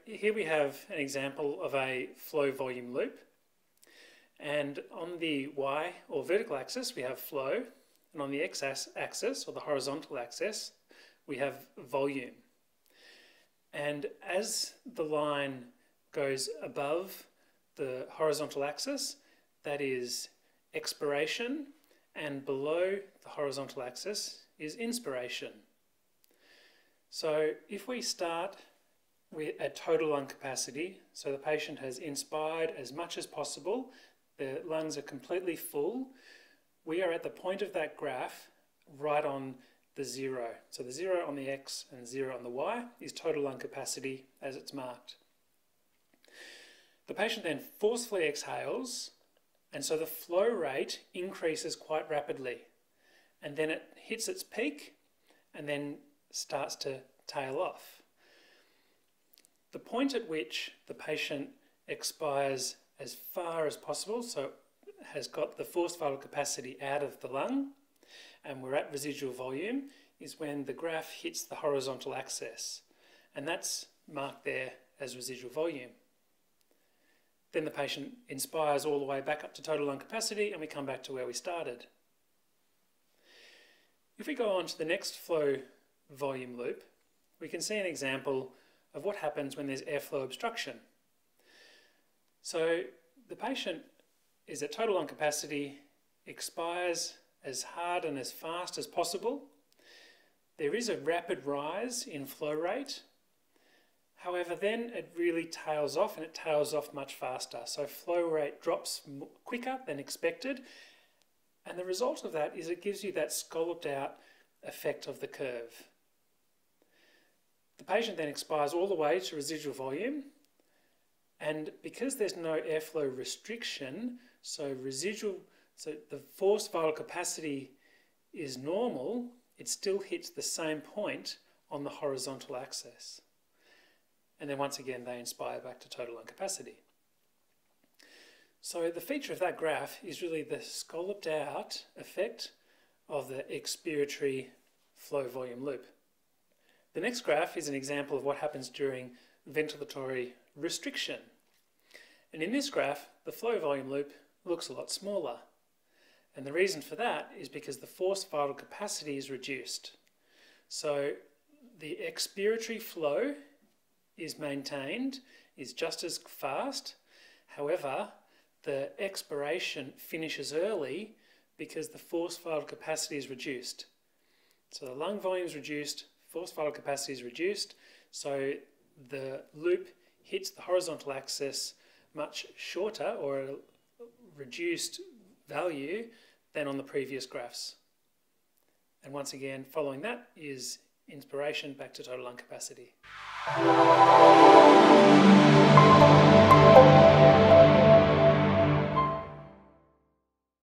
here we have an example of a flow volume loop, and on the y or vertical axis we have flow, and on the x-axis or the horizontal axis we have volume. And as the line goes above the horizontal axis, that is expiration, and below the horizontal axis is inspiration. So if we start with a total lung capacity, so the patient has inspired as much as possible, the lungs are completely full, we are at the point of that graph right on the zero. So the 0 on the x and 0 on the y is total lung capacity as it's marked. The patient then forcefully exhales, and so the flow rate increases quite rapidly, and then it hits its peak and then starts to tail off. The point at which the patient expires as far as possible, so has got the forced vital capacity out of the lung, and we're at residual volume, is when the graph hits the horizontal axis, and that's marked there as residual volume. Then the patient inspires all the way back up to total lung capacity, and we come back to where we started. If we go on to the next flow volume loop, we can see an example of what happens when there's airflow obstruction. So the patient is at total lung capacity, expires as hard and as fast as possible. There is a rapid rise in flow rate. However, then it really tails off, and it tails off much faster. So flow rate drops quicker than expected. And the result of that is it gives you that scalloped out effect of the curve. The patient then expires all the way to residual volume, and because there's no airflow restriction, so the forced vital capacity is normal, it still hits the same point on the horizontal axis. And then once again they inspire back to total lung capacity. So the feature of that graph is really the scalloped out effect of the expiratory flow volume loop. The next graph is an example of what happens during ventilatory restriction. And in this graph, the flow volume loop looks a lot smaller. And the reason for that is because the forced vital capacity is reduced. So the expiratory flow is maintained, is just as fast. However, the expiration finishes early because the forced vital capacity is reduced. So the lung volume is reduced, forced vital capacity is reduced, so the loop hits the horizontal axis much shorter, or a reduced value, than on the previous graphs. And once again, following that is inspiration back to total lung capacity.